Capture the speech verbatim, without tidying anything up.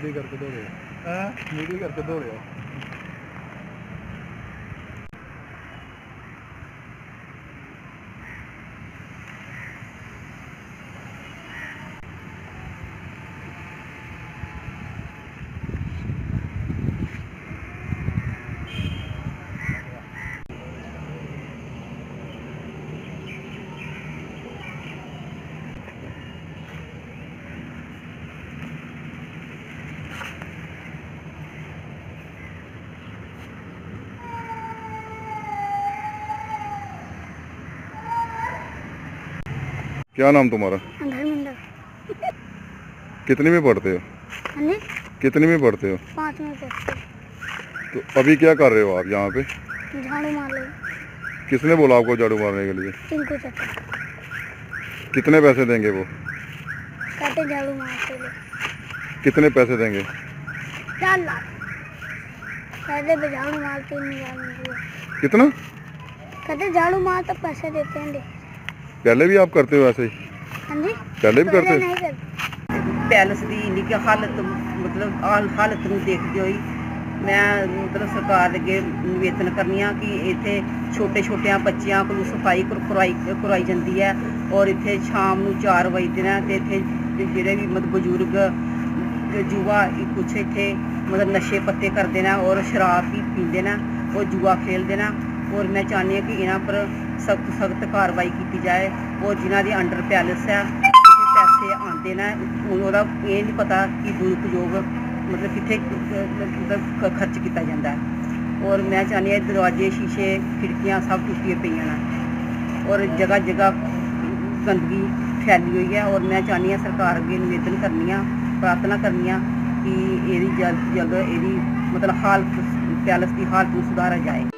Video करके दो रहे हैं वीडियो करके दो रहे हो। क्या नाम तुम्हारा? धर्मेंद्र। कितने में पढ़ते हो? हाँ कितने में पढ़ते हो? पाँच में पढ़ते हो। तो अभी क्या कर रहे हो आप यहाँ पे? झाड़ू मार रहे। किसने बोला आपको झाड़ू मारने के लिए? टिंकू चाचा। कितने पैसे देंगे वो? कहते झाड़ू मारते थे। कितने पैसे देंगे? चार लाख। कहते पे झाड़ू मारते नहीं जाने। कितना? कहते झाड़ू मार तो पैसे देते हैं। पहले भी आप करते हो ऐसे ही? हाँ जी। पहले भी करते हो? नहीं करते। पैलेस की इन्नी की हालत मतलब हालत ਨੂੰ ਦੇਖਦੇ ਹੋਈ ਮੈਂ ਮਤਲਬ ਸਰਕਾਰ ਦੇ ਅੱਗੇ ਨਿਵੇਦਨ ਕਰਨੀ ਆ ਕਿ ਇੱਥੇ ਛੋਟੇ ਛੋਟਿਆਂ ਬੱਚਿਆਂ ਕੋਲ ਸਫਾਈ ਕਰਵਾਈ ਕਰਵਾਈ ਜਾਂਦੀ ਹੈ ਔਰ ਇੱਥੇ ਸ਼ਾਮ ਨੂੰ ਚਾਰ ਵਜੇ ਨੇ ਤੇ ਇੱਥੇ ਜਿਹੜੇ ਵੀ ਮਤਲਬ ਬਜ਼ੁਰਗ ਜੂਆ ਕੁਛ ਇੱਥੇ ਮਤਲਬ ਨਸ਼ੇ ਪੱਤੇ ਕਰਦੇ ਨੇ ਔਰ ਸ਼ਰਾਬ ਵੀ ਪੀਂਦੇ ਨੇ ਔਰ ਜੂਆ ਖੇਡਦੇ ਨੇ ਔਰ ਮੈਂ ਚਾਹੁੰਦੀ ਹਾਂ ਕਿ ਇਹਨਾਂ ਪਰ सख्त सख्त कार्रवाई की जाए और जिन्हों के अंडर पैलेस है पैसे आते हैं उन्होंने ये नहीं पता कि दुरुपयोग मतलब कितने मतलब खर्च किया जाता है और मैं चाहती हूँ दरवाजे शीशे खिड़कियाँ सब टुटिया पईयां ने और जगह जगह गंदगी फैली हुई है और मैं चाहती हूँ सरकार अगे निवेदन करनी हाँ प्रार्थना करनी हाँ कि यदी जल्द जल्द यदी मतलब हालत पैलेस की हालत में सुधारा जाए।